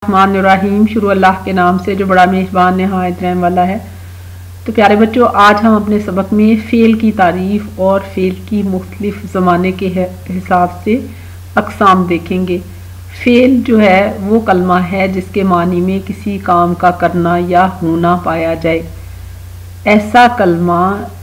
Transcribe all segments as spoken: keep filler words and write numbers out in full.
रहमान रहीम, शुरू अल्लाह के नाम से जो बड़ा मेहरबान नहायत रहम वाला है। तो प्यारे बच्चों, आज हम अपने सबक में फ़ेल की तारीफ़ और फ़ेल की मुख्तलिफ ज़माने के हिसाब से अक़साम देखेंगे। फ़ेल जो है वो कलमा है जिसके मानी में किसी काम का करना या होना पाया जाए। ऐसा कलमा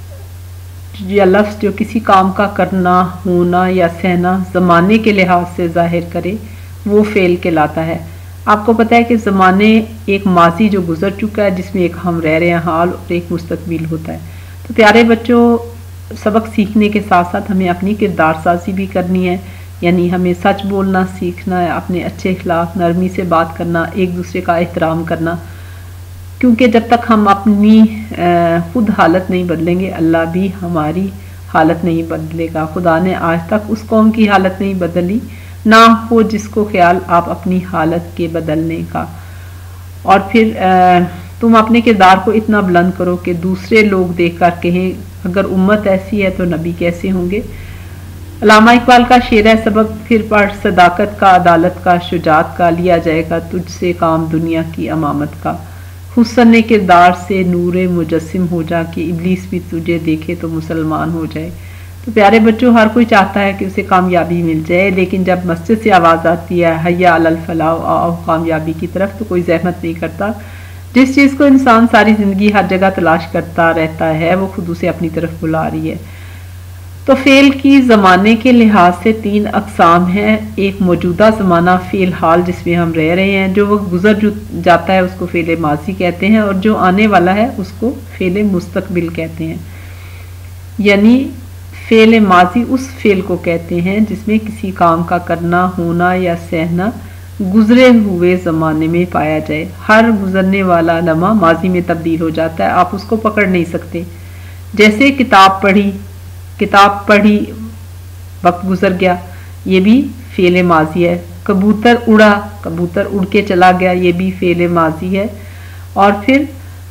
या लफ्ज़ जो किसी काम का करना, होना या सहना ज़माने के लिहाज से ज़ाहिर करे वो फ़ेल कहलाता है। आपको पता है कि ज़माने एक माजी जो गुज़र चुका है जिसमें एक हम रह रहे हैं हाल और एक मुस्तकबिल होता है। तो प्यारे बच्चों, सबक सीखने के साथ साथ हमें अपनी किरदार साजी भी करनी है, यानी हमें सच बोलना सीखना है, अपने अच्छे अखलाक, नरमी से बात करना, एक दूसरे का एहतराम करना, क्योंकि जब तक हम अपनी खुद हालत नहीं बदलेंगे अल्लाह भी हमारी हालत नहीं बदलेगा। खुदा ने आज तक उस कौम की हालत नहीं बदली, ना हो जिसको ख्याल आप अपनी हालत के बदलने का। और फिर तुम अपने किरदार को इतना बुलंद करो कि दूसरे लोग देख कर कहें अगर उम्मत ऐसी है तो नबी कैसे होंगे। अल्लामा इकबाल का शेर है, सबक फिर पढ़ सदाकत का, अदालत का, शुजात का, लिया जाएगा तुझसे काम दुनिया की अमामत का। हुस्न किरदार से नूरे मुजस्सिम हो जा कि इब्लीस भी तुझे देखे तो मुसलमान हो जाए। तो प्यारे बच्चों, हर कोई चाहता है कि उसे कामयाबी मिल जाए, लेकिन जब मस्जिद से आवाज़ आती है हय्या अलल फलाह, आओ कामयाबी की तरफ, तो कोई ज़हमत नहीं करता। जिस चीज़ को इंसान सारी ज़िंदगी हर जगह तलाश करता रहता है वो खुद उसे अपनी तरफ बुला रही है। तो फ़ेल की ज़माने के लिहाज से तीन अक़साम हैं। एक मौजूदा ज़माना फ़ेल हाल जिसमें हम रह रहे हैं, जो वक्त गुजर जाता है उसको फ़ेल माजी कहते हैं, और जो आने वाला है उसको फ़ेल मुस्तकबिल कहते हैं। यानी फ़ेल माजी उस फ़ेल को कहते हैं जिसमें किसी काम का करना, होना या सहना गुजरे हुए ज़माने में पाया जाए। हर गुजरने वाला लम्हा माजी में तब्दील हो जाता है, आप उसको पकड़ नहीं सकते। जैसे किताब पढ़ी, किताब पढ़ी वक्त गुजर गया, ये भी फ़ेल माजी है। कबूतर उड़ा, कबूतर उड़ के चला गया, ये भी फ़ेल माजी है। और फिर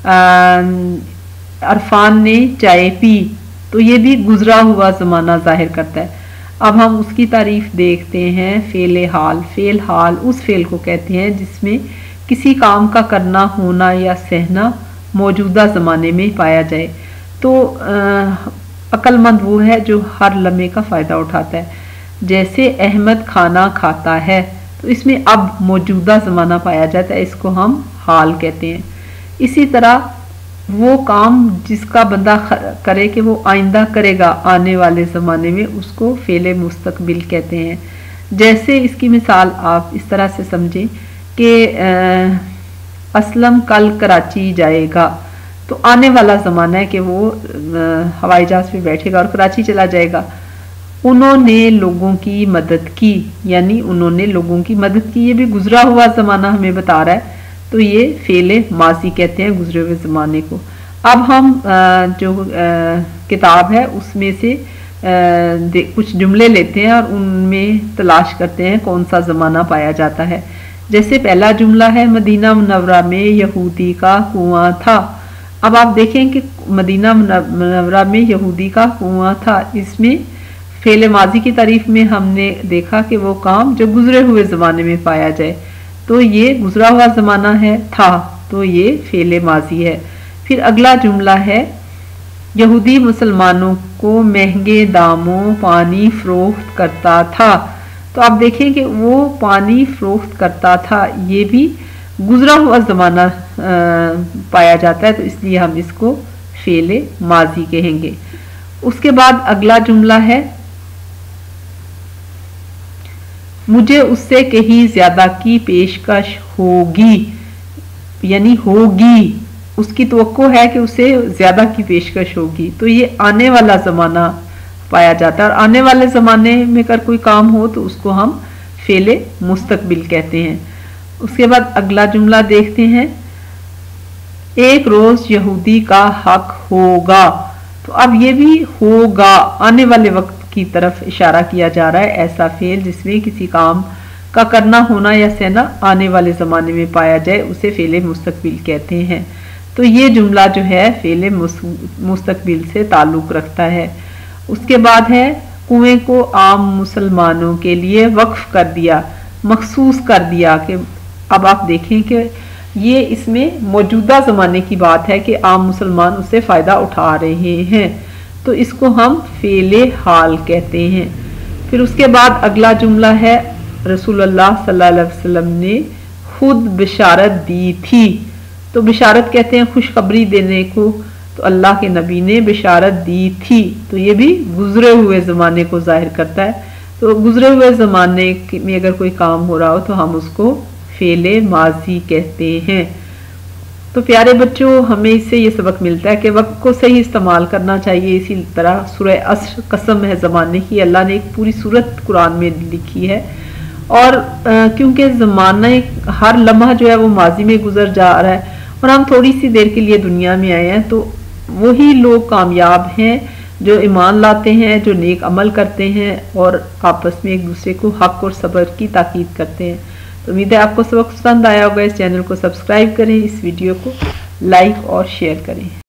अरफान ने चाय पी, तो ये भी गुजरा हुआ ज़माना ज़ाहिर करता है। अब हम उसकी तारीफ़ देखते हैं। फ़ेल हाल, फ़ेल हाल उस फ़ेल को कहते हैं जिसमें किसी काम का करना, होना या सहना मौजूदा ज़माने में पाया जाए। तो अक्लमंद वो है जो हर लम्हे का फ़ायदा उठाता है। जैसे अहमद खाना खाता है, तो इसमें अब मौजूदा ज़माना पाया जाता है, इसको हम हाल कहते हैं। इसी तरह वो काम जिसका बंदा करे कि वो आइंदा करेगा आने वाले ज़माने में, उसको फ़ेल मुस्तकबिल कहते हैं। जैसे इसकी मिसाल आप इस तरह से समझें कि असलम कल कराची जाएगा, तो आने वाला ज़माना है कि वो हवाई जहाज़ पे बैठेगा और कराची चला जाएगा। उन्होंने लोगों की मदद की, यानी उन्होंने लोगों की मदद की, ये भी गुजरा हुआ ज़माना हमें बता रहा है, तो ये फ़ेल माजी कहते हैं गुजरे हुए ज़माने को। अब हम जो किताब है उसमें से कुछ जुमले लेते हैं और उनमें तलाश करते हैं कौन सा ज़माना पाया जाता है। जैसे पहला जुमला है, मदीना मुनव्वरा में यहूदी का कुआं था। अब आप देखें कि मदीना मुनव्वरा में यहूदी का कुआं था, इसमें फ़ेल माजी की तारीफ़ में हमने देखा कि वो काम जो गुजरे हुए ज़माने में पाया जाए, तो ये गुजरा हुआ ज़माना है, था, तो ये फ़ेल माजी है। फिर अगला जुमला है, यहूदी मुसलमानों को महंगे दामों पानी फ़रोख्त करता था। तो आप देखें कि वो पानी फ़रोख्त करता था, ये भी गुजरा हुआ ज़माना पाया जाता है, तो इसलिए हम इसको फ़ेल माजी कहेंगे। उसके बाद अगला जुमला है, मुझे उससे कहीं ज़्यादा की पेशकश होगी, यानी होगी, उसकी तवक्को है कि उसे ज़्यादा की पेशकश होगी, तो ये आने वाला ज़माना पाया जाता है। और आने वाले ज़माने में अगर कोई काम हो तो उसको हम फ़ेल मुस्तकबिल कहते हैं। उसके बाद अगला जुमला देखते हैं, एक रोज़ यहूदी का हक होगा। तो अब ये भी होगा, आने वाले वक्त की तरफ इशारा किया जा रहा है। ऐसा फ़ेल जिसमें किसी काम का करना, होना या सहना आने वाले ज़माने में पाया जाए उसे फ़ेल मुस्तकबिल कहते हैं। तो ये जुमला जो है फ़ेल मुस्तकबिल से ताल्लुक़ रखता है। उसके बाद है, कुएं को आम मुसलमानों के लिए वक्फ कर दिया, मखसूस कर दिया कि اب آپ دیکھیں کہ یہ اس میں موجودہ زمانے کی بات ہے کہ عام مسلمان اس سے فائدہ اٹھا رہے ہیں، تو اس کو ہم فعل حال کہتے ہیں۔ پھر اس کے بعد اگلا جملہ ہے رسول اللہ صلی اللہ علیہ وسلم نے خود بشارت دی تھی، تو بشارت کہتے ہیں خوشخبری دینے کو، تو اللہ کے نبی نے بشارت دی تھی، تو یہ بھی گزرے ہوئے زمانے کو ظاہر کرتا ہے۔ تو گزرے ہوئے زمانے میں اگر کوئی کام ہو رہا ہو تو ہم اس کو فعل ماضی کہتے ہیں۔ تو پیارے بچوں، ہمیں اس سے یہ سبق ملتا ہے کہ وقت کو صحیح استعمال کرنا چاہیے۔ اسی طرح سورہ عصر قسم ہے زمانے کی، اللہ نے ایک پوری سورت قرآن میں لکھی ہے، اور کیونکہ زمانہ ہر لمحہ جو ہے وہ ماضی میں گزر جا رہا ہے اور ہم تھوڑی سی دیر کے لیے دنیا میں آئے ہیں، تو وہی لوگ کامیاب ہیں جو ایمان لاتے ہیں، جو نیک عمل کرتے ہیں اور آپس میں ایک دوسرے کو حق اور صبر کی تاکید کرتے ہیں۔ تو امید ہے آپ کو سبق پسند آیا ہوگا۔ اس چینل کو سبسکرائب کریں، اس ویڈیو کو لائک اور شیئر کریں۔